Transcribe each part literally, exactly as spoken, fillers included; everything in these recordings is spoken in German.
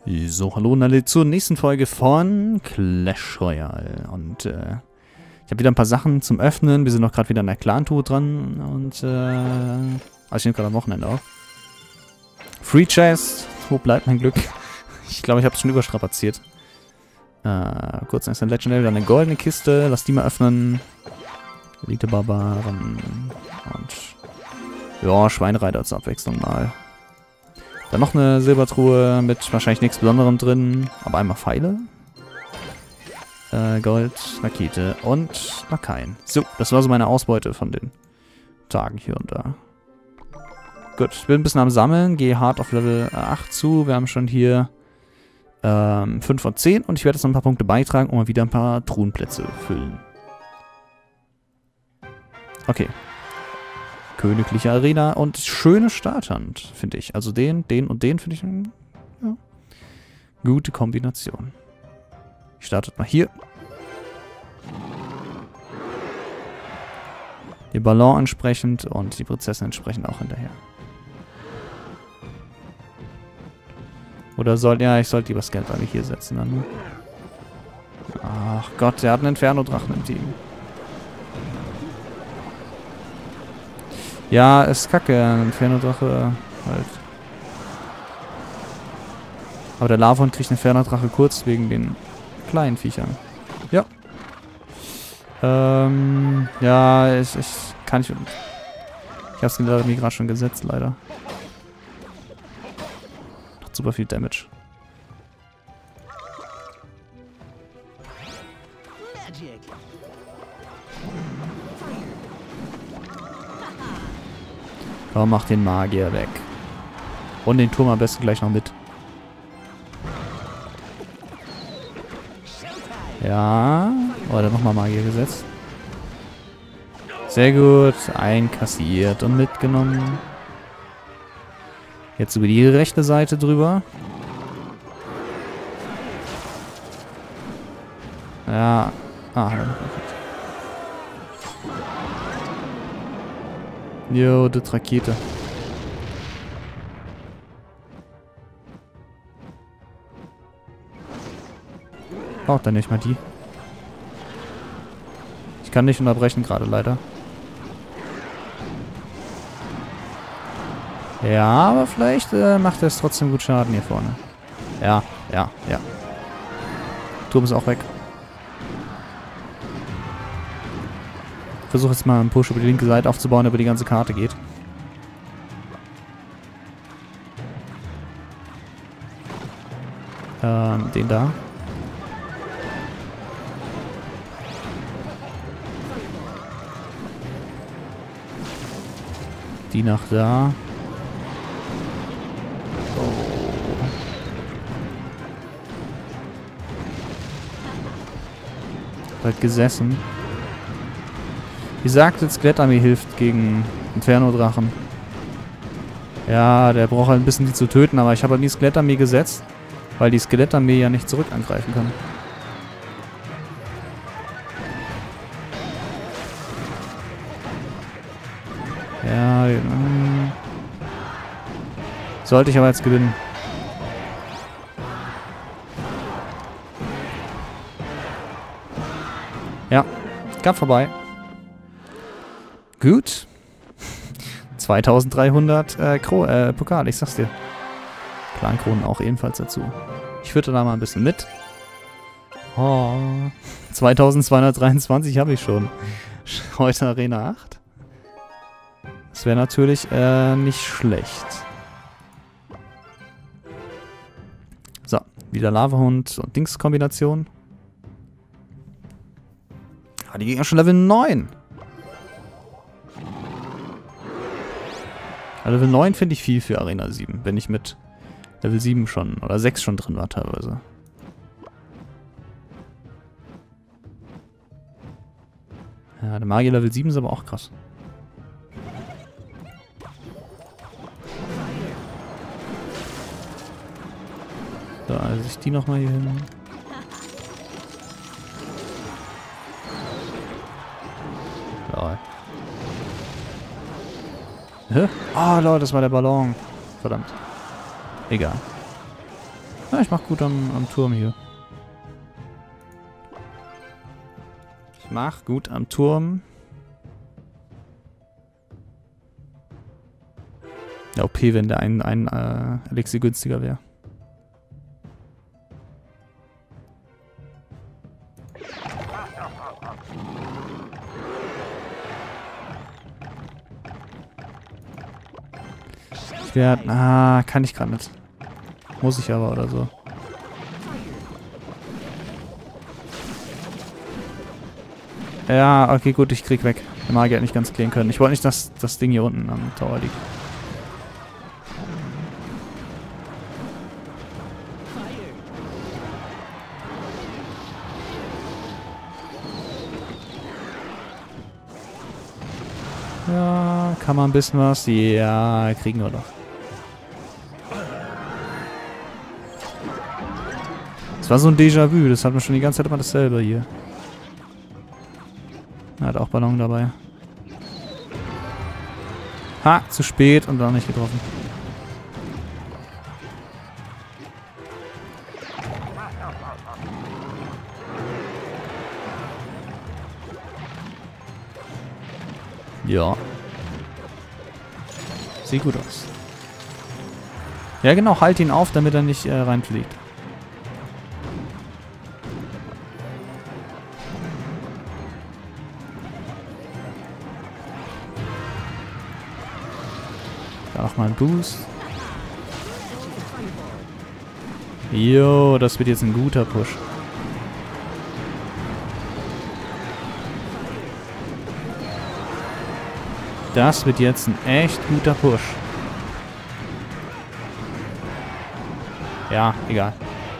So, hallo und alle zur nächsten Folge von Clash Royale. Und äh, ich habe wieder ein paar Sachen zum Öffnen. Wir sind noch gerade wieder an der Clan-Tour dran. Und äh, also ich nehme gerade am Wochenende auf. Free Chest. Wo bleibt mein Glück? Ich glaube, ich habe es schon überstrapaziert. Äh, kurz erst ein Legendary, dann eine goldene Kiste. Lass die mal öffnen. Elite Barbaren. Und ja, Schweinreiter zur Abwechslung mal. Dann noch eine Silbertruhe mit wahrscheinlich nichts Besonderem drin. Aber einmal Pfeile. Äh, Gold, Rakete und Lakaien. So, das war so meine Ausbeute von den Tagen hier und da. Gut, ich bin ein bisschen am Sammeln. Gehe hart auf Level acht zu. Wir haben schon hier ähm, fünf von zehn. Und ich werde jetzt noch ein paar Punkte beitragen und mal wieder ein paar Truhenplätze füllen. Okay. Königliche Arena und schöne Starthand, finde ich. Also den, den und den finde ich eine ja, gute Kombination. Ich startet mal hier. Die Ballon entsprechend und die Prinzessin entsprechend auch hinterher. Oder soll, ja, ich sollte lieber das Geld alle hier setzen dann. Ach Gott, der hat einen Inferno-Drachen im Team. Ja, ist kacke, ein Inferno-Drache halt. Aber der Lavahund kriegt einen Inferno-Drache kurz wegen den kleinen Viechern. Ja. Ähm, ja, ich, ich kann nicht... Ich hab's mir gerade schon gesetzt, leider. Macht super viel Damage. Komm, mach den Magier weg. Und den Turm am besten gleich noch mit. Ja. Oh, da nochmal Magier gesetzt. Sehr gut. Einkassiert und mitgenommen. Jetzt über die rechte Seite drüber. Ja. Ah, jo, das Rakete. Braucht dann nicht mal die. Ich kann nicht unterbrechen gerade leider. Ja, aber vielleicht äh, macht er es trotzdem gut Schaden hier vorne. Ja, ja, ja. Turm ist auch weg. Ich versuche jetzt mal einen Push über die linke Seite aufzubauen, der über die ganze Karte geht. Ähm, den da. Die nach da. Oh. Bald gesessen. Wie gesagt, jetzt Skelettarmee hilft gegen Inferno-Drachen. Ja, der braucht halt ein bisschen die zu töten, aber ich habe halt die Skelettarmee gesetzt, weil die Skelettarmee ja nicht zurück angreifen kann. Ja, ähm, sollte ich aber jetzt gewinnen. Ja, Kampf vorbei. Gut. zweitausenddreihundert äh, Kro äh, Pokal, ich sag's dir. Clankronen auch ebenfalls dazu. Ich führte da mal ein bisschen mit. Oh. zweitausendzweihundertdreiundzwanzig habe ich schon. Heute Arena acht. Das wäre natürlich äh, nicht schlecht. So, wieder Lavahund und Dings-Kombination. Ah, die Gegner schon Level neun. Level neun finde ich viel für Arena sieben, wenn ich mit Level sieben schon oder sechs schon drin war teilweise. Ja, der Magier Level sieben ist aber auch krass. So, also ich die nochmal hier hin. Lol. Hä? Ah, oh, Leute, das war der Ballon. Verdammt. Egal. Ja, ich mach gut am, am Turm hier. Ich mach gut am Turm. Ja, O P, wenn der ein, ein äh, Elixier günstiger wäre. Ich werde... Ah, kann ich gerade nicht. Muss ich aber oder so. Ja, okay, gut, ich krieg weg. Der Magier hat nicht ganz klären können. Ich wollte nicht, dass das Ding hier unten am Tower liegt. Ja, kann man ein bisschen was? Ja, kriegen wir doch. Das war so ein Déjà-vu, das hat man schon die ganze Zeit immer dasselbe hier. Er hat auch Ballon dabei. Ha, zu spät und dann nicht getroffen. Ja. Sieht gut aus. Ja genau, halt ihn auf, damit er nicht äh, reinfliegt. Da noch mal ein Boost. Jo, das wird jetzt ein guter Push. Das wird jetzt ein echt guter Push. Ja, egal.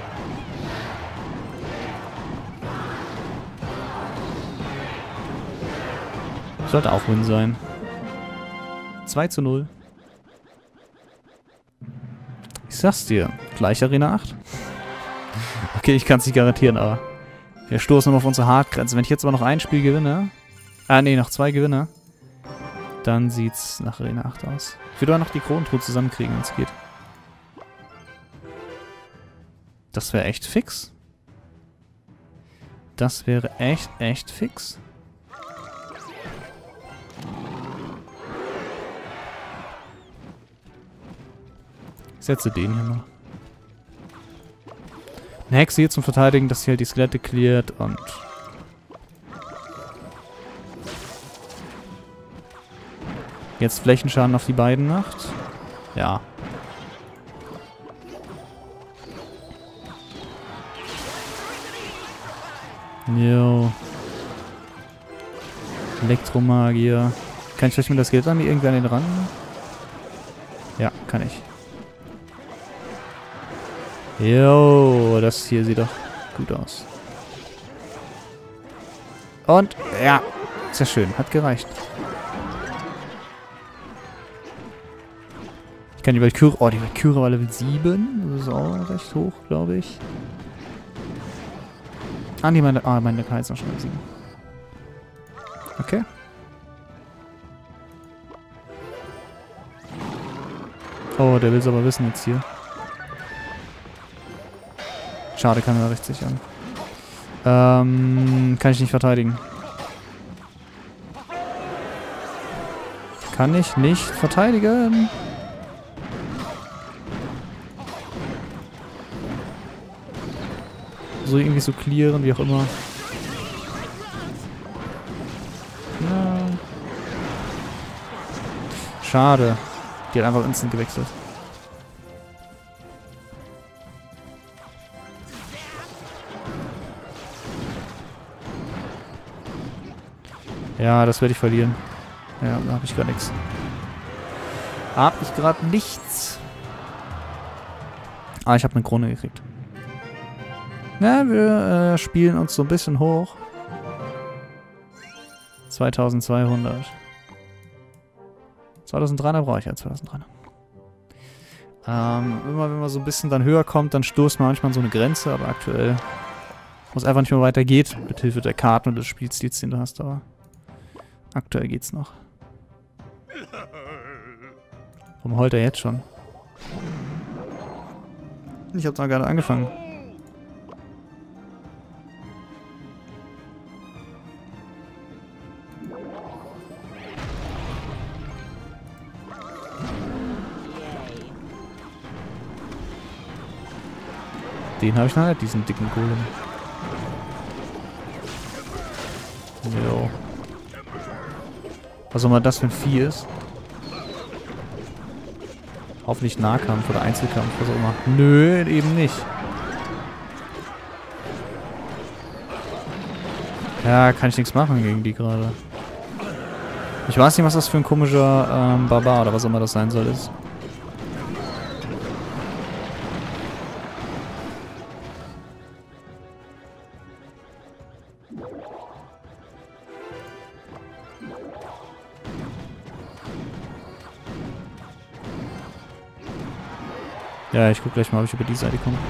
Sollte auch Win sein. zwei zu null. Ich sag's dir, gleich Arena acht. Okay, ich kann's nicht garantieren, aber wir stoßen noch auf unsere Hardgrenze. Wenn ich jetzt aber noch ein Spiel gewinne, ah ne, noch zwei gewinne, dann sieht's nach Arena acht aus. Ich würde aber noch die Kronentruhe zusammenkriegen, wenn es geht. Das wäre echt fix. Das wäre echt, echt fix. Ich setze den hier mal. Eine Hexe hier zum Verteidigen, dass sie halt die Skelette cleart und... Jetzt Flächenschaden auf die beiden macht. Ja. Jo. Elektromagier. Kann ich vielleicht mit das Geld an irgendwie an den ran? Ja, kann ich. Jo, das hier sieht doch gut aus. Und, ja, sehr schön, hat gereicht. Ich kann die Valkyrie, oh, die Valkyrie war Level sieben, das ist auch recht hoch, glaube ich. Ah, nee, meine, ah, meine K ist noch schon Level sieben. Okay. Oh, der will es aber wissen jetzt hier. Schade, kann er richtig an. Ähm, kann ich nicht verteidigen. Kann ich nicht verteidigen. So irgendwie so clearen, wie auch immer. Ja. Schade. Die hat einfach instant gewechselt. Ja, das werde ich verlieren. Ja, da habe ich gar nichts. Hab ich gerade nichts. Ah, ich habe eine Krone gekriegt. Ja, wir äh, spielen uns so ein bisschen hoch. zweitausendzweihundert. zweitausenddreihundert brauche ich ja, zweitausenddreihundert. Ähm, immer wenn man so ein bisschen dann höher kommt, dann stoßt man manchmal an so eine Grenze, aber aktuell, wo es einfach nicht mehr weitergeht, mit Hilfe der Karten und des Spielstils, den du hast, aber aktuell geht's noch. Warum heult er jetzt schon? Ich hab da gerade angefangen. Den habe ich noch nicht, diesen dicken Golem. Jo. Was auch immer das für ein Vieh ist. Hoffentlich Nahkampf oder Einzelkampf, was auch immer. Nö, eben nicht. Ja, kann ich nichts machen gegen die gerade. Ich weiß nicht, was das für ein komischer ähm, Barbar oder was auch immer das sein soll ist. Ja, ich guck gleich mal, ob ich über die Seite komme.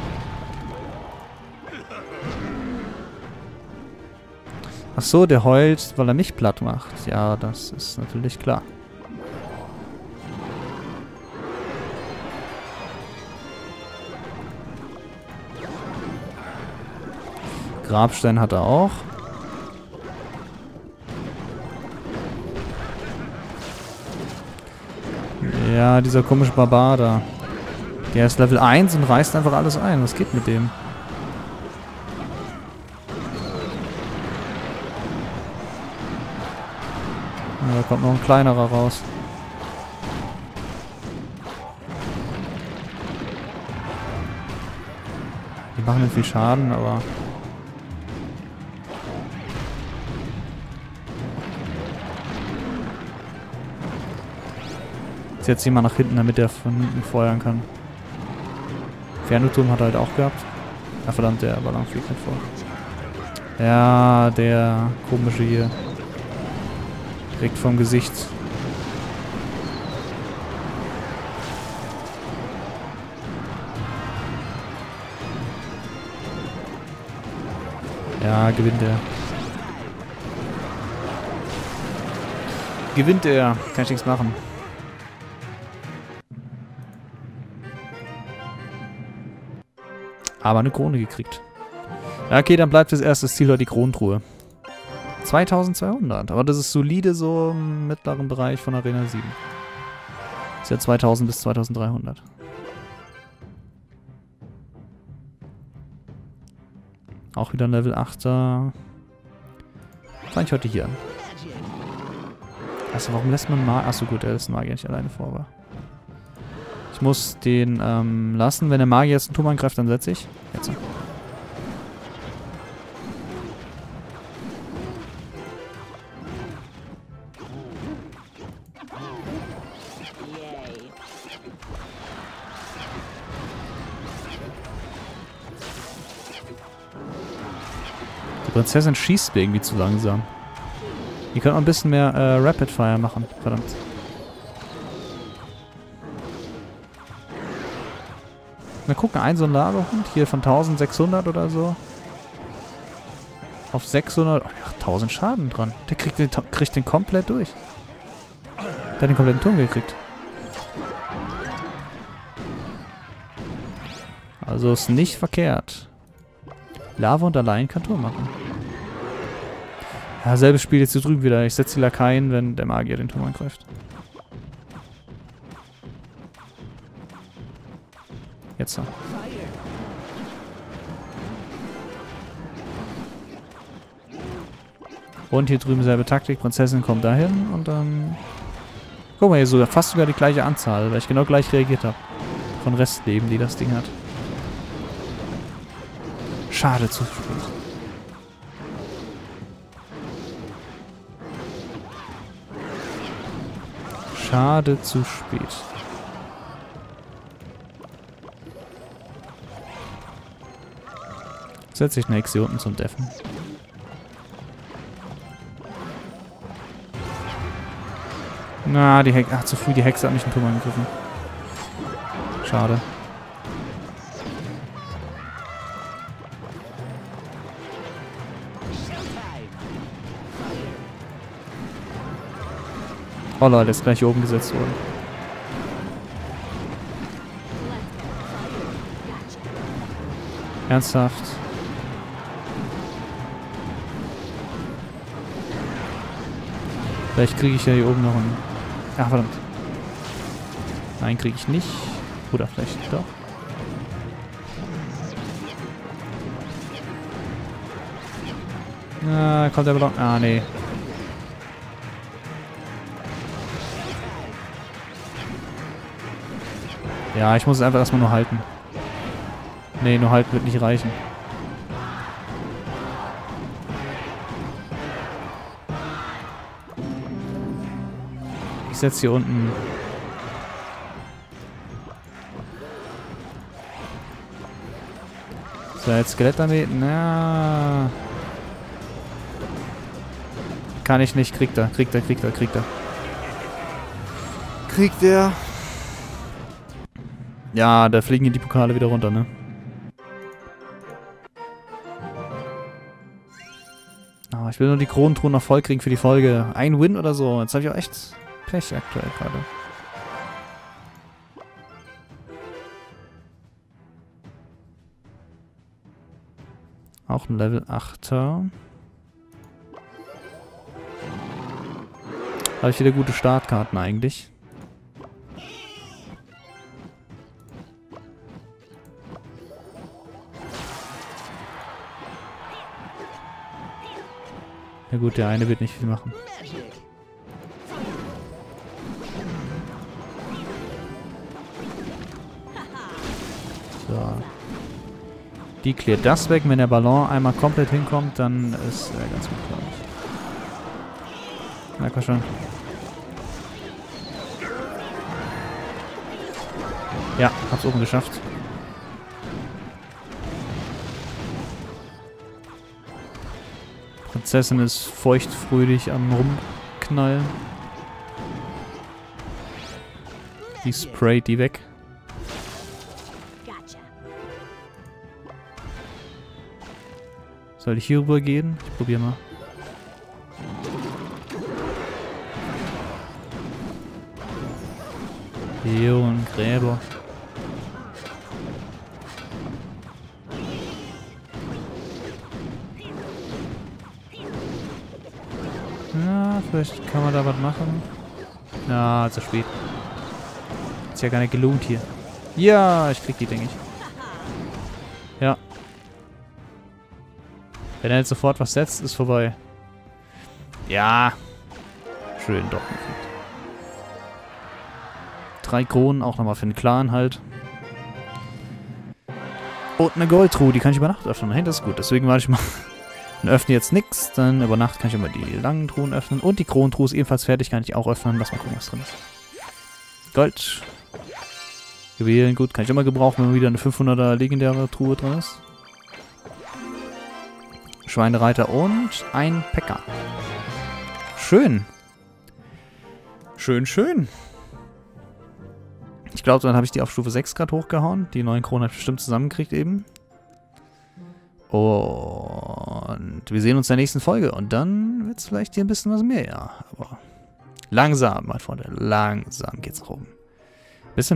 Ach so, der heult, weil er mich platt macht. Ja, das ist natürlich klar. Grabstein hat er auch. Ja, dieser komische Barbar da. Der ist Level eins und reißt einfach alles ein. Was geht mit dem? Ja, da kommt noch ein kleinerer raus. Die machen nicht viel Schaden, aber... Jetzt setzt jemand nach hinten, damit er von hinten feuern kann. Fernturm hat er halt auch gehabt. Ah, verdammt, der Ballon fliegt nicht vor. Ja, der komische hier. Direkt vom Gesicht. Ja, gewinnt er. Gewinnt er. Kann ich nichts machen. Aber eine Krone gekriegt. Ja, okay, dann bleibt das erste Ziel heute die Kronentruhe. zweitausendzweihundert. Aber das ist solide so im mittleren Bereich von Arena sieben. Ist ja zweitausend bis zweitausenddreihundert. Auch wieder ein Level achter. Fange ich heute hier an. Achso, warum lässt man Magier? Achso, gut, der ist ein Magier nicht alleine vor, war. Ich muss den ähm, lassen. Wenn der Magier jetzt einen Turm angreift, dann setze ich. Jetzt. Die Prinzessin schießt mir irgendwie zu langsam. Die könnte man ein bisschen mehr äh, Rapid Fire machen. Verdammt. Wir gucken, ein so ein Lagerhund hier von eintausendsechshundert oder so. Auf sechshundert. Ach, tausend Schaden dran. Der kriegt den, kriegt den komplett durch. Der hat den kompletten Turm gekriegt. Also ist nicht verkehrt. Lava und allein kann Turm machen. Ja, selbes Spiel jetzt hier drüben wieder. Ich setze die Lakaien, wenn der Magier den Turm angreift. Jetzt so. Und hier drüben selbe Taktik. Prinzessin kommt dahin und dann... Guck mal, hier sogar fast sogar die gleiche Anzahl, weil ich genau gleich reagiert habe. Von Restleben, die das Ding hat. Schade zu spät. Schade zu spät. Setze ich eine Hexe hier unten zum Deffen. Na, die Hexe. Ach, zu früh. Die Hexe hat mich einen Turm angegriffen. Schade. Oh Leute, ist gleich hier oben gesetzt worden. Ernsthaft? Vielleicht kriege ich ja hier oben noch einen... Ach, verdammt. Nein, kriege ich nicht. Oder vielleicht doch. Na, kommt der Ballon. Ah, nee. Ja, ich muss es einfach erstmal nur halten. Nee, nur halten wird nicht reichen. Ich setze hier unten... So, jetzt Skelettarmee. Na. Kann ich nicht. Kriegt er, kriegt er, kriegt er, kriegt er. Kriegt er. Ja, da fliegen die Pokale wieder runter, ne? Oh, ich will nur die Kronentruhen noch voll kriegen für die Folge. Ein Win oder so. Jetzt habe ich auch echt Pech aktuell gerade. Auch ein Level achter. Habe ich wieder gute Startkarten eigentlich. Ja gut, der eine wird nicht viel machen. So. Die klärt das weg. Wenn der Ballon einmal komplett hinkommt, dann ist er ganz gut, glaube ich. Na, komm schon. Ja, hab's oben geschafft. Prinzessin ist feuchtfröhlich am Rumknallen. Die sprayt die weg. Soll ich hier rüber gehen? Ich probiere mal. Jo, ein Gräber. Na, vielleicht kann man da was machen. Na, zu spät. Ist ja gar nicht gelohnt hier. Ja, ich krieg die, denke ich. Ja. Wenn er jetzt sofort was setzt, ist vorbei. Ja. Schön, doch. Drei Kronen, auch nochmal für den Clan halt. Und eine Goldtruhe, die kann ich über Nacht öffnen. Hey, das ist gut. Deswegen warte ich mal. Dann öffne jetzt nichts. Dann über Nacht kann ich immer die langen Truhen öffnen. Und die Kronentruhe ist ebenfalls fertig, kann ich auch öffnen. Lass mal gucken, was drin ist. Gold. Juwelen, gut, kann ich immer gebrauchen, wenn wieder eine fünfhunderter legendäre Truhe drin ist. Schweinereiter und ein Päcker. Schön. Schön, schön. Ich glaube, dann habe ich die auf Stufe sechs gerade hochgehauen. Die neuen Kronen habe ich bestimmt zusammengekriegt eben. Und wir sehen uns in der nächsten Folge. Und dann wird es vielleicht hier ein bisschen was mehr, ja. Aber langsam, mein Freunde, langsam geht's nach oben.